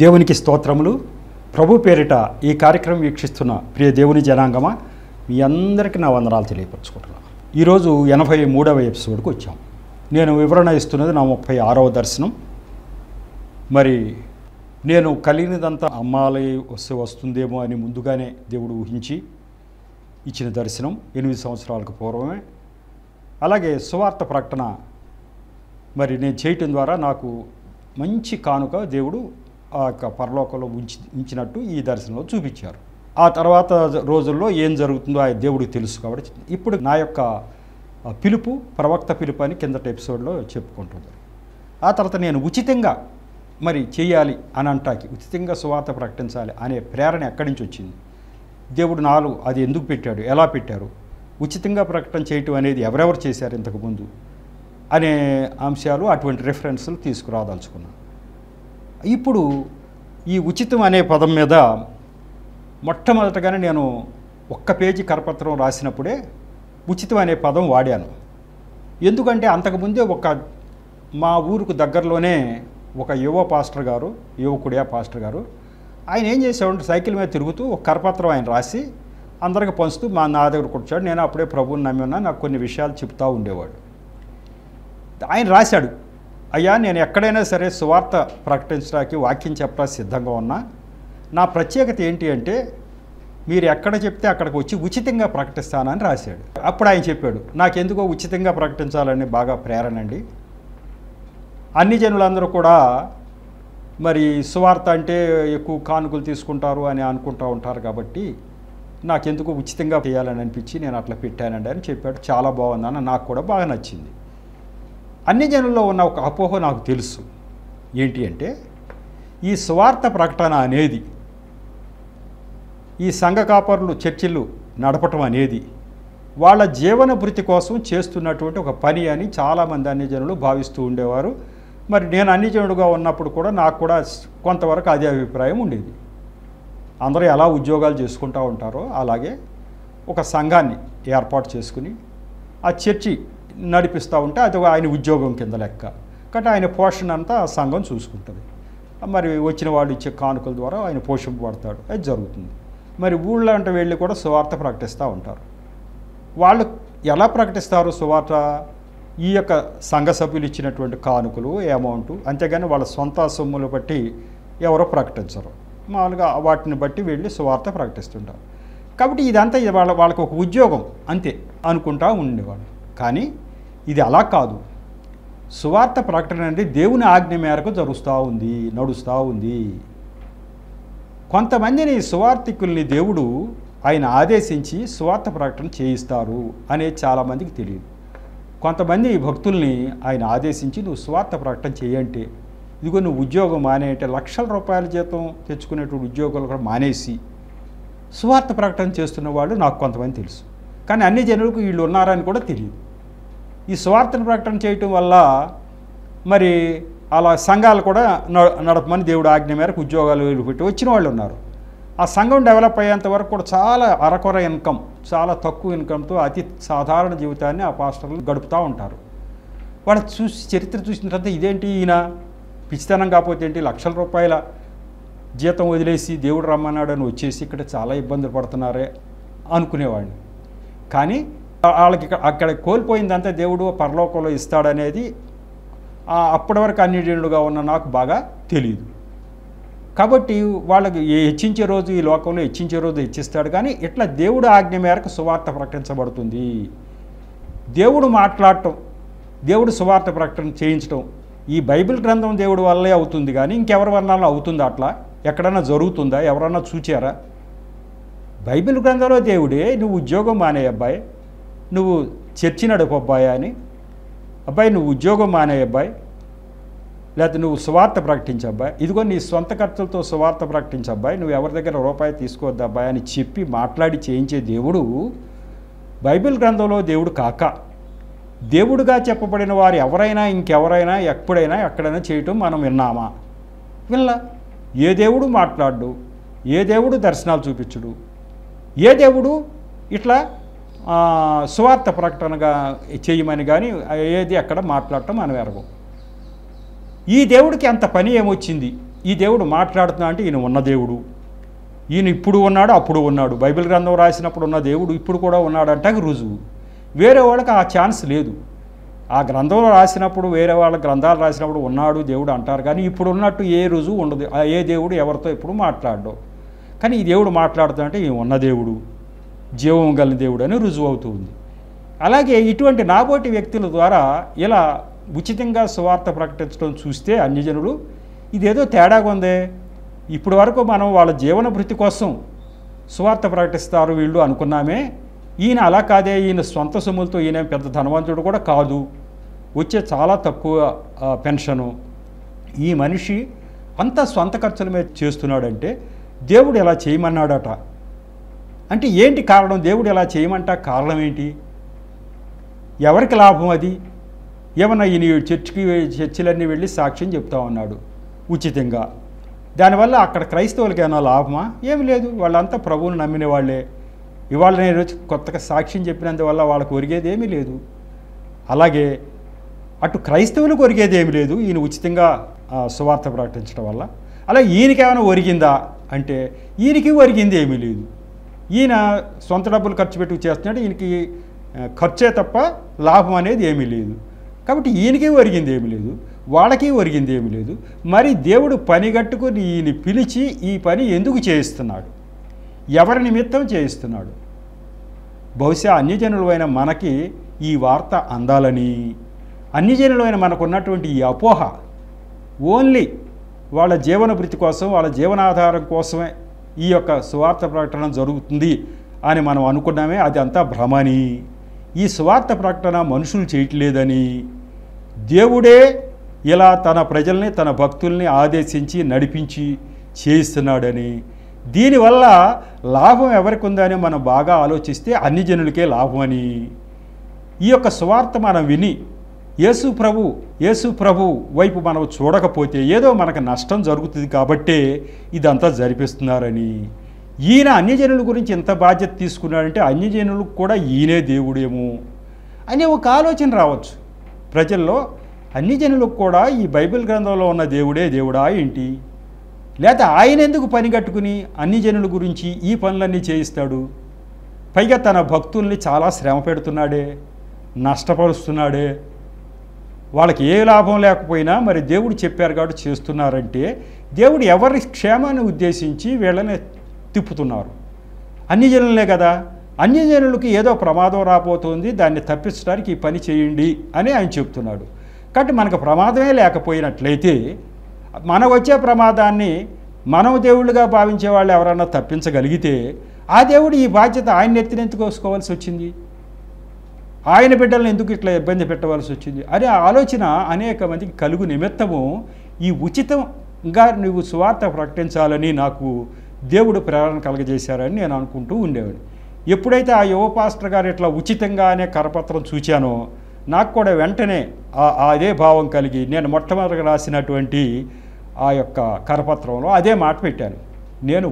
దేవునికి స్తోత్రములు. ప్రభు పేరిట ఈ కార్యక్రమం వీక్షిస్తున్న ప్రియ దేవుని జనాంగమా, మీ అందరికీ నా వందనాలు తెలియపరచుకుంటున్నాను. ఈరోజు 83వ ఎపిసోడ్కి వచ్చాం. నేను వివరణ ఇస్తున్నది నా 36వ దర్శనం. మరి నేను కలిగినదంతా అమ్మాలి వస్తుందేమో అని ముందుగానే దేవుడు ఊహించి ఇచ్చిన దర్శనం 8 సంవత్సరాలకు పూర్వమే. అలాగే సువార్త ప్రకటన మరి నేను చేయటం ద్వారా నాకు మంచి కానుక దేవుడు ఆ యొక్క పరలోకంలో ఉంచినట్టు ఈ దర్శనంలో చూపించారు. ఆ తర్వాత రోజుల్లో ఏం జరుగుతుందో ఆ దేవుడికి తెలుసు. కాబట్టి ఇప్పుడు నా యొక్క పిలుపు ప్రవక్త పిలుపు అని కిందటి ఎపిసోడ్లో చెప్పుకుంటుంది. ఆ తర్వాత నేను ఉచితంగా మరి చేయాలి అని అంటాకి, ఉచితంగా సువార్త ప్రకటించాలి అనే ప్రేరణ ఎక్కడి నుంచి వచ్చింది, దేవుడు నాలో అది ఎందుకు పెట్టాడు, ఎలా పెట్టారు, ఉచితంగా ప్రకటన చేయటం అనేది ఎవరెవరు చేశారు ఇంతకుముందు అనే అంశాలు, అటువంటి రెఫరెన్స్లు తీసుకురాదలుచుకున్నాను. ఇప్పుడు ఈ ఉచితం అనే పదం మీద మొట్టమొదటగానే నేను ఒక్క పేజీ కరపత్రం రాసినప్పుడే ఉచితం అనే పదం వాడాను. ఎందుకంటే అంతకుముందే మా ఊరుకు దగ్గరలోనే ఒక యువకుడే పాస్టర్ గారు ఆయన ఏం చేసేవాడు, సైకిల్ మీద తిరుగుతూ ఒక కరపత్రం ఆయన రాసి అందరికి పంచుతూ నా దగ్గర కూర్చోడు. నేను అప్పుడే ప్రభువుని నమ్మి ఉన్నా, నాకు కొన్ని విషయాలు చెప్తూ ఉండేవాడు. ఆయన రాశాడు, అయ్యా నేను ఎక్కడైనా సరే సువార్త ప్రకటించడానికి వాక్యం చెప్పడానికి సిద్ధంగా ఉన్నా, నా ప్రత్యేకత ఏంటి అంటే మీరు ఎక్కడ చెప్తే అక్కడికి వచ్చి ఉచితంగా ప్రకటిస్తానని రాశాడు. అప్పుడు ఆయన చెప్పాడు, నాకెందుకో ఉచితంగా ప్రకటించాలని బాగా ప్రేరణ అండి. అన్ని జనులందరూ కూడా మరి సువార్త అంటే ఎక్కువ కానుకలు తీసుకుంటారు అని అనుకుంటూ ఉంటారు, కాబట్టి నాకెందుకో ఉచితంగా చేయాలని అనిపించి నేను అట్లా పెట్టానండి అని చెప్పాడు. చాలా బాగుందని నాకు కూడా బాగా నచ్చింది. అన్ని జనుల్లో ఉన్న ఒక అపోహ నాకు తెలుసు. ఏంటి అంటే ఈ సువార్త ప్రకటన అనేది, ఈ సంఘ కాపరులు చర్చిలు నడపటం అనేది వాళ్ళ జీవన భృతి కోసం చేస్తున్నటువంటి ఒక పని అని చాలామంది అన్ని జనులు భావిస్తూ ఉండేవారు. మరి నేను అన్ని జనుడుగా ఉన్నప్పుడు కూడా నాకు కూడా కొంతవరకు అదే అభిప్రాయం ఉండేది. అందరూ ఎలా ఉద్యోగాలు చేసుకుంటూ ఉంటారో అలాగే ఒక సంఘాన్ని ఏర్పాటు చేసుకుని ఆ చర్చి నడిపిస్తూ ఉంటే అది ఆయన ఉద్యోగం కింద లెక్క. కాబట్టి ఆయన పోషణ అంతా ఆ సంఘం చూసుకుంటుంది. మరి వచ్చిన వాళ్ళు ఇచ్చే కానుకల ద్వారా ఆయన పోషింపబడతాడు, అది జరుగుతుంది. మరి ఊళ్ళో అంటే వెళ్ళి కూడా సువార్త ప్రకటిస్తూ ఉంటారు. వాళ్ళు ఎలా ప్రకటిస్తారు సువార్త? ఈ యొక్క సంఘ సభ్యులు ఇచ్చినటువంటి కానుకలు, అమౌంట్, అంతేగాని వాళ్ళ సొంత సొమ్ములు బట్టి ఎవరో ప్రకటించరు. మామూలుగా వాటిని బట్టి వెళ్ళి సువార్త ప్రకటిస్తుంటారు. కాబట్టి ఇదంతా వాళ్ళకి ఒక ఉద్యోగం అంతే అనుకుంటా ఉండేవాళ్ళు. కానీ ఇది అలా కాదు. సువార్త ప్రకటన అనేది దేవుని ఆజ్ఞ మేరకు నడుస్తూ ఉంది. కొంతమందిని సువార్థికుల్ని దేవుడు ఆయన ఆదేశించి సువార్త ప్రకటన చేయిస్తారు అనేది చాలామందికి తెలియదు. కొంతమంది భక్తుల్ని ఆయన ఆదేశించి నువ్వు సువార్త ప్రకటన చేయంటే, ఇదిగో నువ్వు ఉద్యోగం మానేయంటే, లక్షల రూపాయల జీతం తెచ్చుకునేటువంటి ఉద్యోగాలు కూడా మానేసి సువార్త ప్రకటన చేస్తున్న వాళ్ళు నాకు కొంతమంది తెలుసు. కానీ అన్ని జనులకు వీళ్ళు ఉన్నారని కూడా తెలియదు. ఈ సువార్తను ప్రకటన చేయటం వల్ల మరి అలా సంఘాలు కూడా నడపమని దేవుడు ఆజ్ఞ మేరకు ఉద్యోగాలు పెట్టి వచ్చిన వాళ్ళు ఉన్నారు. ఆ సంఘం డెవలప్ అయ్యేంత వరకు కూడా చాలా అరకొర ఇన్కమ్, చాలా తక్కువ ఇన్కమ్తో అతి సాధారణ జీవితాన్ని ఆ పాస్టర్లు గడుపుతూ ఉంటారు. వాళ్ళ చరిత్ర చూసిన తర్వాత ఇదేంటి ఈయన పిచ్చితనం కాకపోతే ఏంటి, లక్షల రూపాయల జీతం వదిలేసి దేవుడు రమ్మన్నాడు అని వచ్చేసి ఇక్కడ చాలా ఇబ్బందులు పడుతున్నారే అనుకునేవాడిని. కానీ వాళ్ళకి అక్కడ కోల్పోయిందంతా దేవుడు పరలోకంలో ఇస్తాడనేది అప్పటి వరకు అన్నిజనుడుగా ఉన్న నాకు బాగా తెలియదు. కాబట్టి వాళ్ళకి హెచ్చించే రోజు ఈ లోకంలో హెచ్చించే రోజు హెచ్చిస్తాడు. కానీ ఇట్లా దేవుడు ఆజ్ఞ మేరకు సువార్త ప్రకటించబడుతుంది. దేవుడు మాట్లాడటం, దేవుడు సువార్త ప్రకటన చేయించడం ఈ బైబిల్ గ్రంథం దేవుడి వల్లే అవుతుంది. కానీ ఇంకెవరి వల్ల అవుతుందా? అట్లా ఎక్కడన్నా జరుగుతుందా? ఎవరన్నా చూచారా? బైబిల్ గ్రంథంలో దేవుడే నువ్వు ఉద్యోగం మానే అబ్బాయి, నువ్వు చర్చి నడుపు అబ్బాయి అని, అబ్బాయి నువ్వు ఉద్యోగం మానే అబ్బాయి, లేకపోతే నువ్వు సువార్త ప్రకటించే అబ్బాయి, ఇదిగో నీ సొంత ఖర్చులతో సువార్త ప్రకటించే అబ్బాయి, నువ్వు ఎవరి దగ్గర రూపాయి తీసుకోవద్దు అబ్బాయి అని చెప్పి మాట్లాడి చేయించే దేవుడు బైబిల్ గ్రంథంలో దేవుడు కాక, దేవుడుగా చెప్పబడిన వారు ఎవరైనా ఇంకెవరైనా ఎప్పుడైనా ఎక్కడైనా చేయటం మనం విన్నామా? ఏ దేవుడు మాట్లాడు, ఏ దేవుడు దర్శనాలు చూపించుడు, ఏ దేవుడు ఇట్లా సువార్త ప్రకటనగా చేయమని కానీ ఏది అక్కడ మాట్లాడటం మనం ఎరగం. ఈ దేవుడికి అంత పని ఏమొచ్చింది? ఈ దేవుడు మాట్లాడుతున్నా అంటే ఈయన ఉన్న దేవుడు, ఈయన ఇప్పుడు ఉన్నాడు అప్పుడు ఉన్నాడు, బైబిల్ గ్రంథం రాసినప్పుడు ఉన్న దేవుడు ఇప్పుడు కూడా ఉన్నాడంటే రుజువు. వేరే వాళ్ళకి ఆ ఛాన్స్ లేదు. ఆ గ్రంథంలో రాసినప్పుడు వేరే వాళ్ళ గ్రంథాలు రాసినప్పుడు ఉన్నాడు దేవుడు అంటారు, కానీ ఇప్పుడు ఉన్నట్టు ఏ రుజువు ఉండదు. ఏ దేవుడు ఎవరితో ఎప్పుడు మాట్లాడడు. కానీ ఈ దేవుడు మాట్లాడుతుంటే ఈయన ఉన్న దేవుడు, జీవం కలిగిన దేవుడు అని రుజువు అవుతుంది. అలాగే ఇటువంటి నాబోటి వ్యక్తుల ద్వారా ఇలా ఉచితంగా సువార్త ప్రకటించడం చూస్తే అన్యజనులు ఇదేదో తేడాగా ఉందే, ఇప్పటి వరకు మనం వాళ్ళ జీవన భృతి కోసం సువార్త ప్రకటిస్తారు వీళ్ళు అనుకున్నామే, ఈయన అలా కాదే, ఈయన సొంత సొమ్ములతో ఈయన పెద్ద ధనవంతుడు కూడా కాదు, వచ్చే చాలా తక్కువ పెన్షను, ఈ మనిషి అంతా సొంత ఖర్చుల మీద చేస్తున్నాడంటే దేవుడు ఎలా చేయమన్నాడట. అంటే ఏంటి కారణం? దేవుడు ఎలా చేయమంట కారణం ఏంటి? ఎవరికి లాభం అది? ఏమన్నా ఈయన చర్చిలన్నీ వెళ్ళి సాక్ష్యం చెప్తా ఉన్నాడు ఉచితంగా, దానివల్ల అక్కడ క్రైస్తవులకి ఏమైనా లాభమా? ఏమి లేదు, వాళ్ళంతా ప్రభువుని నమ్మిన వాళ్ళే. ఇవాళ నేను కొత్తగా సాక్ష్యం చెప్పినందువల్ల వాళ్ళకు ఒరిగేది ఏమీ లేదు. అలాగే అటు క్రైస్తవులకు ఒరిగేది ఏమి లేదు ఈయన ఉచితంగా సువార్త ప్రకటించడం వల్ల. అలా ఈయనకి ఏమైనా ఒరిగిందా అంటే ఈయనకి ఒరిగింది ఏమీ లేదు. ఈయన సొంత డబ్బులు ఖర్చు పెట్టి చేస్తున్నాడు, ఈయనకి ఖర్చే తప్ప లాభం అనేది ఏమీ లేదు. కాబట్టి ఈయనకి ఒరిగింది ఏమీ లేదు, వాళ్ళకి ఒరిగింది ఏమీ లేదు. మరి దేవుడు పని కట్టుకుని ఈయన పిలిచి ఈ పని ఎందుకు చేయిస్తున్నాడు? ఎవరి నిమిత్తం చేయిస్తున్నాడు? బహుశా అన్యజనులైన మనకి ఈ వార్త అందాలని, అన్యజనులైన మనకున్నటువంటి ఈ అపోహ ఓన్లీ వాళ్ళ జీవన భృతి కోసం, వాళ్ళ జీవనాధారం కోసమే ఈ యొక్క సువార్త ప్రకటన జరుగుతుంది అని మనం అనుకున్నామే, అది అంతా భ్రమని, ఈ సువార్త ప్రకటన మనుషులు చేయట్లేదని, దేవుడే ఇలా తన ప్రజల్ని తన భక్తుల్ని ఆదేశించి నడిపించి చేయిస్తున్నాడని, దీనివల్ల లాభం ఎవరికి ఉందని మనం బాగా ఆలోచిస్తే అన్ని జనులకే లాభమని, ఈ యొక్క సువార్త మనం విని యేసు ప్రభు వైపు మనం చూడకపోతే ఏదో మనకు నష్టం జరుగుతుంది కాబట్టే ఇదంతా జరిపిస్తున్నారని, ఈయన అన్యజనుల గురించి ఎంత బాధ్యత తీసుకున్నాడంటే అన్యజనులకు కూడా ఈయనే దేవుడేమో అనే ఒక ఆలోచన రావచ్చు ప్రజల్లో. అన్యజనులకు కూడా ఈ బైబిల్ గ్రంథంలో ఉన్న దేవుడే దేవుడా ఏంటి? లేదా ఆయన ఎందుకు పని కట్టుకుని అన్యజనుల గురించి ఈ పనులన్నీ చేయిస్తాడు? పైగా తన భక్తుల్ని చాలా శ్రమ పెడుతున్నాడే, నష్టపరుస్తున్నాడే, వాళ్ళకి ఏ లాభం లేకపోయినా మరి దేవుడు చెప్పారు కాబట్టి చేస్తున్నారంటే దేవుడు ఎవరి క్షేమాన్ని ఉద్దేశించి వీళ్ళని తిప్పుతున్నారు? అన్యజనులే కదా. అన్యజనులకి ఏదో ప్రమాదం రాబోతుంది, దాన్ని తప్పించడానికి ఈ పని చేయండి అని ఆయన చెప్తున్నాడు. కాబట్టి మనకు ప్రమాదమే లేకపోయినట్లయితే మనకు వచ్చే ప్రమాదాన్ని మనం దేవుళ్ళుగా భావించే వాళ్ళు ఎవరన్నా తప్పించగలిగితే ఆ దేవుడు ఈ బాధ్యత ఆయన ఎత్తినెత్తుకోసుకోవాల్సి వచ్చింది, ఆయన బిడ్డలను ఎందుకు ఇట్లా ఇబ్బంది పెట్టవలసి వచ్చింది అనే ఆలోచన అనేక మందికి కలుగు నిమిత్తము ఈ ఉచితంగా నువ్వు సువార్త ప్రకటించాలని నాకు దేవుడు ప్రేరణ కలగజేశారని నేను అనుకుంటూ ఉండేవాడు. ఎప్పుడైతే ఆ యువ పాస్టర్ గారు ఇట్లా ఉచితంగా అనే కరపత్రం చూచానో నాకు కూడా వెంటనే అదే భావం కలిగి నేను మొట్టమొదటిగా రాసినటువంటి ఆ యొక్క కరపత్రంలో అదే మాట పెట్టాను. నేను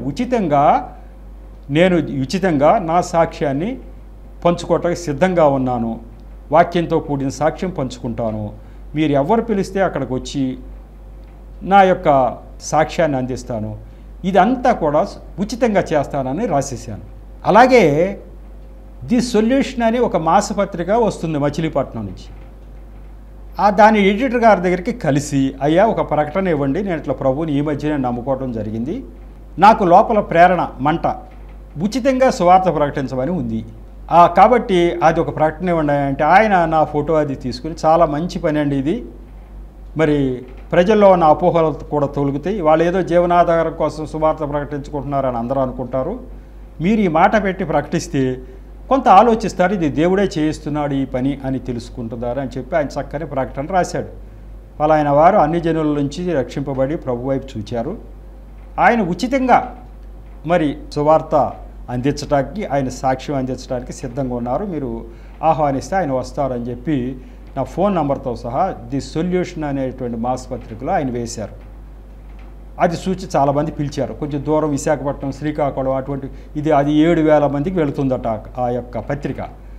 ఉచితంగా నా సాక్ష్యాన్ని పంచుకోవటానికి సిద్ధంగా ఉన్నాను, వాక్యంతో కూడిన సాక్ష్యం పంచుకుంటాను, మీరు ఎవరు పిలిస్తే అక్కడికి వచ్చి నా యొక్క సాక్ష్యాన్ని అందిస్తాను, ఇదంతా కూడా ఉచితంగా చేస్తానని రాసేసాను. అలాగే ది సొల్యూషన్ అని ఒక మాసపత్రిక వస్తుంది మచిలీపట్నం నుంచి. దాని ఎడిటర్ గారి దగ్గరికి కలిసి, అయ్యా ఒక ప్రకటన ఇవ్వండి, నేను ఇట్లా ప్రభువుని ఈ మధ్యనే నమ్ముకోవడం జరిగింది, నాకు లోపల ప్రేరణ మంట ఉచితంగా సువార్త ప్రకటించమని ఉంది, కాబట్టి అది ఒక ప్రకటన ఇవ్వండి అంటే ఆయన నా ఫోటో అది తీసుకుని, చాలా మంచి పని అండి ఇది, మరి ప్రజల్లో ఉన్న అపోహలు కూడా తొలుగుతాయి, వాళ్ళు ఏదో జీవనాధారం కోసం సువార్త ప్రకటించుకుంటున్నారని అందరూ అనుకుంటారు, మీరు ఈ మాట పెట్టి ప్రకటిస్తే కొంత ఆలోచిస్తారు, ఇది దేవుడే చేయిస్తున్నాడు ఈ పని అని తెలుసుకుంటున్నారు అని చెప్పి ఆయన చక్కని ప్రకటన రాశాడు. ఆయన వారు అన్ని జనుల నుంచి రక్షింపబడి ప్రభు వైపు చూచారు, ఆయన ఉచితంగా మరి సువార్త అందించడానికి, ఆయన సాక్ష్యం అందించడానికి సిద్ధంగా ఉన్నారు, మీరు ఆహ్వానిస్తే ఆయన వస్తారని చెప్పి నా ఫోన్ నెంబర్తో సహా ది సొల్యూషన్ అనేటువంటి మాసపత్రికలో ఆయన వేశారు. అది చూచి చాలామంది పిలిచారు, కొంచెం దూరం విశాఖపట్నం, శ్రీకాకుళం అటువంటి అది 7,000 మందికి వెళుతుందట ఆ యొక్క పత్రిక.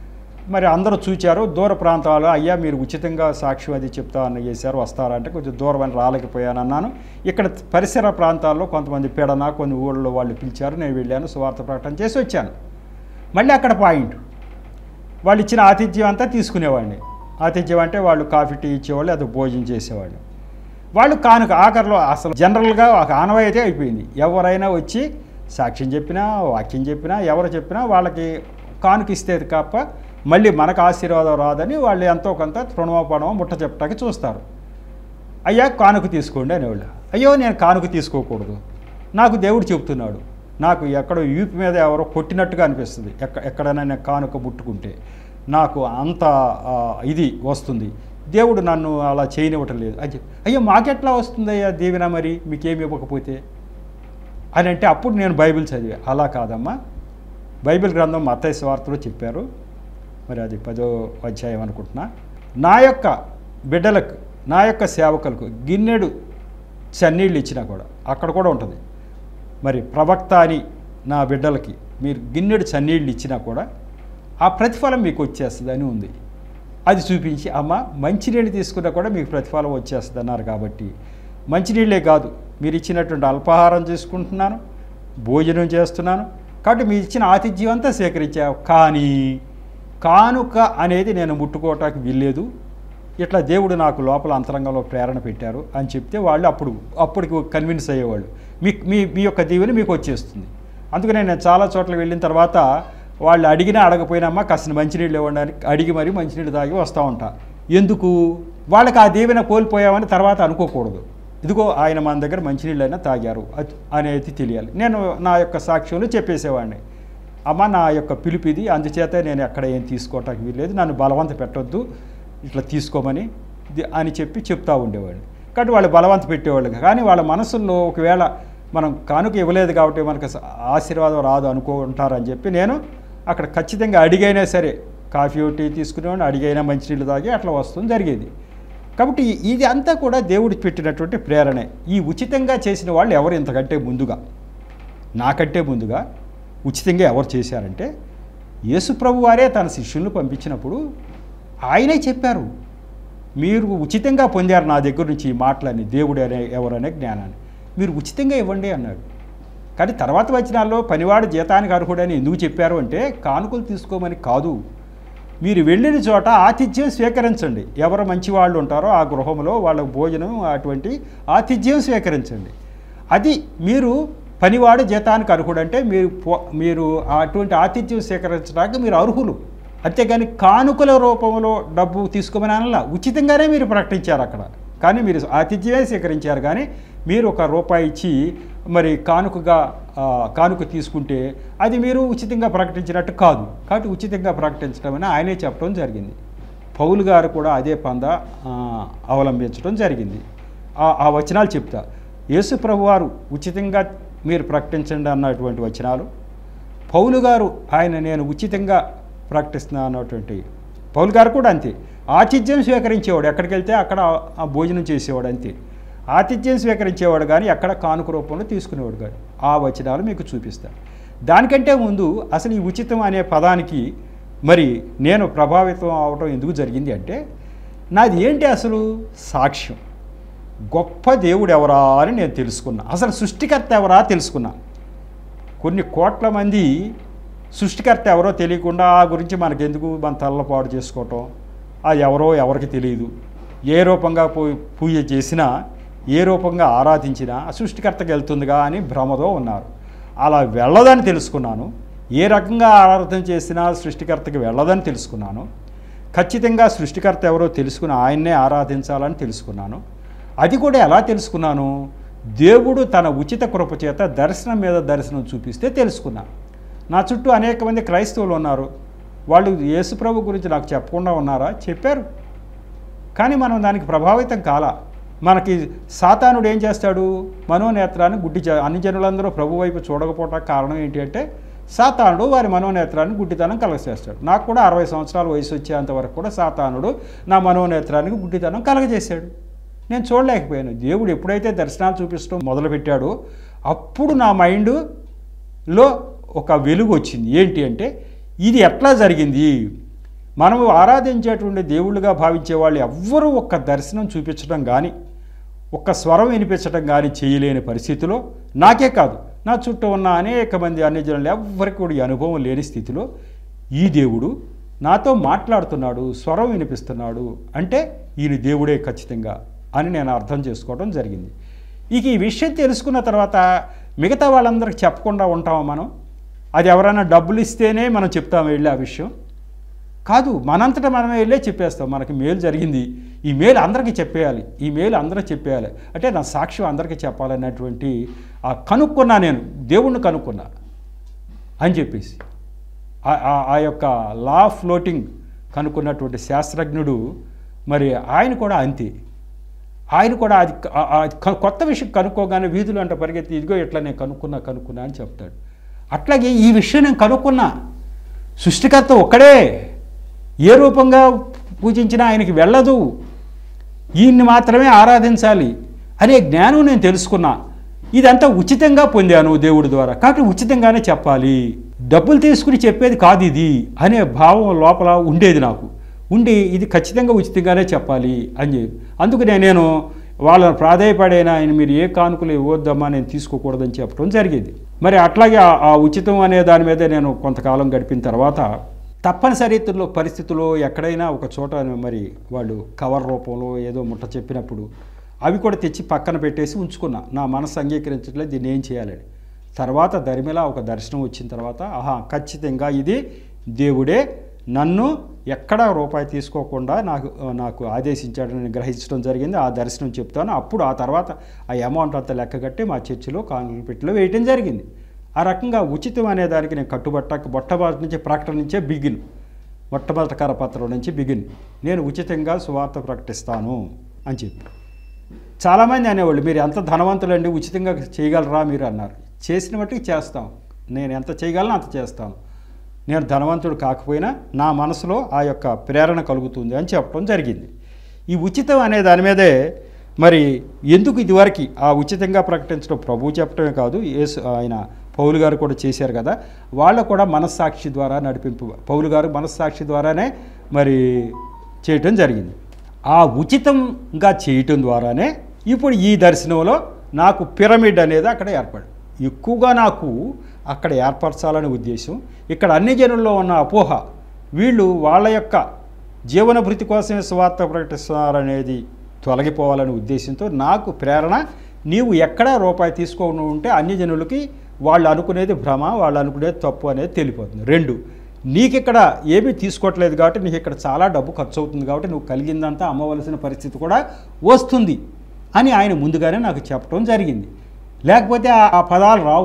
మరి అందరూ చూచారు. దూర ప్రాంతాలు, అయ్యా మీరు ఉచితంగా సాక్ష్యం అది చెప్తా అని చేశారు, వస్తారా అంటే కొంచెం దూరం అని రాలేకపోయానన్నాను. ఇక్కడ పరిసర ప్రాంతాల్లో కొంతమంది పెడన కొన్ని ఊళ్ళో వాళ్ళు పిలిచారు, నేను వెళ్ళాను, సువార్త ప్రకటన చేసి వచ్చాను. మళ్ళీ అక్కడ పాయింట్, వాళ్ళు ఇచ్చిన ఆతిథ్యం అంతా తీసుకునేవాడిని. ఆతిథ్యం అంటే వాళ్ళు కాఫీ టీ ఇచ్చేవాళ్ళు, అది భోజనం చేసేవాళ్ళు. వాళ్ళు కానుక ఆఖరిలో అసలు జనరల్గా ఒక ఆనవాయితీ అయిపోయింది. ఎవరైనా వచ్చి సాక్ష్యం చెప్పినా వాక్యం చెప్పినా ఎవరు చెప్పినా వాళ్ళకి కానుక ఇస్తే తప్ప మళ్ళీ మనకు ఆశీర్వాదం రాదని వాళ్ళు ఎంతో కొంత తృణమోపణమో ముట్ట చెప్పడానికి చూస్తారు. అయ్యా కానుక తీసుకోండి అనేవాళ్ళు. అయ్యో నేను కానుక తీసుకోకూడదు, నాకు దేవుడు చెబుతున్నాడు, నాకు ఎక్కడో యూపీ మీద ఎవరో కొట్టినట్టుగా అనిపిస్తుంది. ఎక్కడైనా నేను కానుక ముట్టుకుంటే నాకు అంత ఇది వస్తుంది, దేవుడు నన్ను అలా చేయనివ్వటం లేదు అని చెప్పి. అయ్యో మాకెట్లా వస్తుందయ్యా దీవెన మరి మీకేమి ఇవ్వకపోతే అని అంటే అప్పుడు నేను బైబిల్ చదివా. అలా కాదమ్మా, బైబిల్ గ్రంథం మత్తయి సువార్తలో చెప్పారు, మరి అది 10వ అధ్యాయం అనుకుంటున్నా, నా యొక్క బిడ్డలకు నా యొక్క సేవకులకు గిన్నెడు చన్నీళ్ళు ఇచ్చినా కూడా, అక్కడ కూడా ఉంటుంది మరి ప్రవక్త అని నా బిడ్డలకి మీరు గిన్నెడు చన్నీళ్ళు ఇచ్చినా కూడా ఆ ప్రతిఫలం మీకు వచ్చేస్తుంది అని ఉంది. అది చూపించి అమ్మ మంచినీళ్ళు తీసుకున్నా కూడా మీకు ప్రతిఫలం వచ్చేస్తుంది అన్నారు. కాబట్టి మంచినీళ్ళే కాదు, మీరు ఇచ్చినటువంటి అల్పాహారం తీసుకుంటున్నాను, భోజనం చేస్తున్నాను, కాబట్టి మీరు ఇచ్చిన ఆతిథ్యం అంతా సేకరించావు, కానీ కానుక అనేది నేను ముట్టుకోవటానికి వీల్లేదు, ఇట్లా దేవుడు నాకు లోపల అంతరంగంలో ప్రేరణ పెట్టారు అని చెప్తే వాళ్ళు అప్పటికి కన్విన్స్ అయ్యేవాళ్ళు, మీ యొక్క దీవెన మీకు వచ్చేస్తుంది. అందుకనే నేను చాలా చోట్ల వెళ్ళిన తర్వాత వాళ్ళు అడిగినా అడగపోయినామా కాసిన మంచినీళ్ళు ఇవ్వడానికి అడిగి మరీ మంచినీళ్ళు తాగి వస్తూ ఉంటా. ఎందుకు? వాళ్ళకి ఆ దీవెన కోల్పోయామని తర్వాత అనుకోకూడదు. ఇదిగో ఆయన మన దగ్గర మంచినీళ్ళు అయినా తాగారు అనేది తెలియాలి. నేను నా యొక్క సాక్ష్యంలో చెప్పేసేవాడిని, అమ్మ నా యొక్క పిలుపు ఇది, అందుచేత నేను ఎక్కడ ఏం తీసుకోవటానికి వీల్లేదు, నన్ను బలవంత పెట్టొద్దు ఇట్లా తీసుకోమని అని చెప్తూ ఉండేవాడిని. కాబట్టి వాళ్ళు బలవంత పెట్టేవాళ్ళు. కానీ వాళ్ళ మనసుల్లో ఒకవేళ మనం కానుక ఇవ్వలేదు కాబట్టి మనకు ఆశీర్వాదం రాదు అనుకుంటారని చెప్పి నేను అక్కడ ఖచ్చితంగా అడిగైనా సరే కాఫీ టీ తీసుకునేవాడిని, అడిగైనా మంచినీళ్ళు తాగి అట్లా వస్తుంది జరిగేది. కాబట్టి ఇది అంతా కూడా దేవుడు పెట్టినటువంటి ప్రేరణే. ఈ ఉచితంగా చేసిన వాళ్ళు ఎవరు ఇంతకంటే ముందుగా, నాకంటే ముందుగా ఉచితంగా ఎవరు చేశారంటే యేసు ప్రభు వారే తన శిష్యులను పంపించినప్పుడు ఆయనే చెప్పారు, మీరు ఉచితంగా పొందారు నా దగ్గర నుంచి ఈ మాటలని, దేవుడు ఎవరనే జ్ఞానాన్ని మీరు ఉచితంగా ఇవ్వండి అన్నాడు. కానీ తర్వాత వచనాల్లో పనివాడు జీతానికి అర్హుడని ఎందుకు చెప్పారు అంటే కానుకలు తీసుకోమని కాదు, మీరు వెళ్ళిన చోట ఆతిథ్యం స్వీకరించండి, ఎవరు మంచివాళ్ళు ఉంటారో ఆ గృహంలో వాళ్ళ భోజనం అటువంటి ఆతిథ్యం స్వీకరించండి. అది మీరు పనివాడు జీతానికి అర్హుడంటే మీరు అటువంటి ఆతిథ్యం స్వీకరించడానికి మీరు అర్హులు. అంతేగాని కానుకల రూపంలో డబ్బు తీసుకోమని అనలా, ఉచితంగానే మీరు ప్రకటించారు అక్కడ. కానీ మీరు ఆతిథ్యమే స్వీకరించారు, కానీ మీరు ₹1 ఇచ్చి మరి కానుక తీసుకుంటే అది మీరు ఉచితంగా ప్రకటించినట్టు కాదు. కాబట్టి ఉచితంగా ప్రకటించడం అని ఆయనే చెప్పడం జరిగింది. పౌలు గారు కూడా అదే పంద అవలంబించడం జరిగింది. ఆ వచనాలు చెప్తా, యేసు ప్రభు వారు ఉచితంగా మీరు ప్రకటించండి అన్నటువంటి వచనాలు, పౌలు గారు నేను ఉచితంగా ప్రకటిస్తున్నా అన్నటువంటి పౌలు గారు కూడా అంతే. ఆతిథ్యం స్వీకరించేవాడు, ఎక్కడికి వెళ్తే అక్కడ భోజనం చేసేవాడు అంతే. ఆతిథ్యం స్వీకరించేవాడు కానీ ఎక్కడ కానుక రూపంలో తీసుకునేవాడు కానీ. ఆ వచనాలు మీకు చూపిస్తాను. దానికంటే ముందు అసలు ఈ ఉచితం అనే పదానికి మరి నేను ప్రభావితం అవడం ఎందుకు జరిగింది అంటే, నాది ఏంటి అసలు సాక్ష్యం, గొప్ప దేవుడు ఎవరా అని నేను తెలుసుకున్నా, అసలు సృష్టికర్త ఎవరా తెలుసుకున్నా. కొన్ని కోట్ల మంది సృష్టికర్త ఎవరో తెలియకుండా ఆ గురించి మనకెందుకు మన తలపాడు చేసుకోవటం, అది ఎవరికి తెలియదు. ఏ రూపంగా పూజ చేసినా ఏ రూపంగా ఆరాధించినా సృష్టికర్తకి వెళ్తుందిగా అని భ్రమతో ఉన్నారు. అలా వెళ్ళదని తెలుసుకున్నాను. ఏ రకంగా ఆరాధన చేసినా సృష్టికర్తకి వెళ్ళదని తెలుసుకున్నాను. ఖచ్చితంగా సృష్టికర్త ఎవరో తెలుసుకుని ఆయన్నే ఆరాధించాలని తెలుసుకున్నాను. అది కూడా ఎలా తెలుసుకున్నాను, దేవుడు తన ఉచిత కృప చేత దర్శనం మీద దర్శనం చూపిస్తే తెలుసుకున్నాను. నా చుట్టూ అనేక మంది క్రైస్తవులు ఉన్నారు, వాళ్ళు యేసుప్రభు గురించి నాకు చెప్పకుండా ఉన్నారా, చెప్పారు. కానీ మనం దానికి ప్రభావితం కాలా. మనకి సాతానుడు ఏం చేస్తాడు, మనోనేత్రాన్ని అన్ని జనులందరూ ప్రభు వైపు చూడకపోవటానికి కారణం ఏంటి అంటే సాతానుడు వారి మనోనేత్రాన్ని గుడ్డితనం కలగజేస్తాడు. నాకు కూడా 60 సంవత్సరాల వయసు వచ్చేంతవరకు కూడా సాతానుడు నా మనోనేత్రానికి గుడ్డితనం కలగజేశాడు. నేను చూడలేకపోయాను. దేవుడు ఎప్పుడైతే దర్శనాలు చూపించడం మొదలుపెట్టాడో అప్పుడు నా మైండ్లో ఒక వెలుగు వచ్చింది. ఏంటి అంటే ఇది ఎట్లా జరిగింది, మనము ఆరాధించేటువంటి దేవుళ్ళుగా భావించే వాళ్ళు ఎవ్వరూ ఒక్క దర్శనం చూపించడం కానీ ఒక్క స్వరం వినిపించడం కానీ చేయలేని పరిస్థితిలో, నాకే కాదు నా చుట్టూ ఉన్న అనేక మంది అన్యజనులు ఎవ్వరికి కూడా ఈ అనుభవం లేని స్థితిలో ఈ దేవుడు నాతో మాట్లాడుతున్నాడు, స్వరం వినిపిస్తున్నాడు అంటే ఈయన దేవుడే ఖచ్చితంగా అని నేను అర్థం చేసుకోవడం జరిగింది. ఇక ఈ విషయం తెలుసుకున్న తర్వాత మిగతా వాళ్ళందరికీ చెప్పకుండా ఉంటామా మనం? అది ఎవరైనా డబ్బులు ఇస్తేనే మనం చెప్తాము వెళ్ళి ఆ విషయం కాదు, మనంతటా మనమే వెళ్ళే చెప్పేస్తాం. మనకి మేలు జరిగింది, ఈ మేలు అందరికీ చెప్పేయాలి, ఈ మేలు అందరికీ చెప్పేయాలి అంటే నా సాక్ష్యం అందరికీ చెప్పాలన్నటువంటి కనుక్కున్నా, నేను దేవుణ్ణి కనుక్కున్నా అని చెప్పేసి ఆ యొక్క లా ఆఫ్ ఫ్లోటింగ్ కనుక్కున్నటువంటి శాస్త్రజ్ఞుడు మరి ఆయన కూడా అంతే. ఆయన కూడా అది కొత్త విషయం కనుక్కోగానే వీధులు అంట పరిగెత్తి ఇదిగో ఇట్లా నేను కనుక్కున్నా అని చెప్తాడు. అట్లాగే ఈ విషయం నేను కనుక్కున్నా, సృష్టికర్త ఒక్కడే, ఏ రూపంగా పూజించినా ఆయనకి వెళ్ళదు, ఈయన్ని మాత్రమే ఆరాధించాలి అనే జ్ఞానం నేను తెలుసుకున్నా. ఇదంతా ఉచితంగా పొందాను దేవుడి ద్వారా, కాబట్టి ఉచితంగానే చెప్పాలి, డబ్బులు తీసుకుని చెప్పేది కాదు ఇది అనే భావం లోపల ఉండేది నాకు. ఉండి ఇది ఖచ్చితంగా ఉచితంగానే చెప్పాలి అని చెప్పి అందుకు నేను వాళ్ళని ప్రాధాయపడైనా ఆయన మీరు ఏ కానుకలు ఇవ్వద్దమ్మా నేను తీసుకోకూడదని చెప్పడం జరిగేది. మరి అట్లాగే ఆ ఉచితం అనే దాని మీద నేను కొంతకాలం గడిపిన తర్వాత తప్పనిసరి పరిస్థితుల్లో ఎక్కడైనా ఒక చోట మరి వాళ్ళు కవర్ రూపంలో ఏదో ముట్ట చెప్పినప్పుడు అవి కూడా తెచ్చి పక్కన పెట్టేసి ఉంచుకున్నా. నా మనసు అంగీకరించట్లేదు, దీన్ని ఏం చేయాలని. తర్వాత దరిమిలా ఒక దర్శనం వచ్చిన తర్వాత ఖచ్చితంగా ఇది దేవుడే నన్ను ఎక్కడా రూపాయి తీసుకోకుండా నాకు ఆదేశించాడని గ్రహించడం జరిగింది. ఆ దర్శనం చెప్తాను. అప్పుడు ఆ తర్వాత ఆ అమౌంట్ అంతా లెక్క కట్టి మా చర్చిలో కానుకల పెట్టిలో వేయటం జరిగింది. ఆ రకంగా ఉచితం అనే దానికి నేను మొట్టమొదటి నుంచి ప్రకటన నుంచే బిగిన్, మొట్టమొదటి కరపత్రం నుంచి బిగిన్, నేను ఉచితంగా సువార్త ప్రకటిస్తాను అని చెప్పి. చాలామంది అనేవాళ్ళు మీరు ఎంత ధనవంతులండి ఉచితంగా చేయగలరా మీరు అన్నారు. చేసిన మట్టుకు చేస్తాం, నేను ఎంత చేయగలను అంత చేస్తాను. నేను ధనవంతుడు కాకపోయినా నా మనసులో ఆ యొక్క ప్రేరణ కలుగుతుంది అని చెప్పడం జరిగింది. ఈ ఉచితం అనే దాని మీదే మరి ఎందుకు ఇదివరకు ఆ ఉచితంగా ప్రకటించడం ప్రభువు చెప్పడమే కాదు, ఆయన పౌలు గారు కూడా చేశారు కదా, వాళ్ళు కూడా మనస్సాక్షి ద్వారా నడిపింపు, పౌలు గారు మనస్సాక్షి ద్వారానే మరి చేయటం జరిగింది. ఆ ఉచితంగా చేయటం ద్వారానే ఇప్పుడు ఈ దర్శనంలో నాకు పిరమిడ్ అనేది అక్కడ ఏర్పడి ఎక్కువగా నాకు అక్కడ ఏర్పరచాలనే ఉద్దేశం. ఇక్కడ అన్ని జనుల్లో ఉన్న అపోహ, వీళ్ళు వాళ్ళ యొక్క జీవన భృతి కోసమే సువార్త ప్రకటిస్తున్నారనేది తొలగిపోవాలనే ఉద్దేశంతో నాకు ప్రేరణ, నీవు ఎక్కడా రూపాయి తీసుకోకుండా ఉంటే అన్ని జనులకి వాళ్ళు అనుకునేది భ్రమ, వాళ్ళు అనుకునేది తప్పు అనేది తెలిపోతుంది. 2, నీకు ఇక్కడ ఏమీ తీసుకోవట్లేదు కాబట్టి నీకు ఇక్కడ చాలా డబ్బు ఖర్చు అవుతుంది కాబట్టి నువ్వు కలిగిందంతా అమ్మవలసిన పరిస్థితి కూడా వస్తుంది అని ఆయన ముందుగానే నాకు చెప్పడం జరిగింది. లేకపోతే ఆ పదాలు రావు.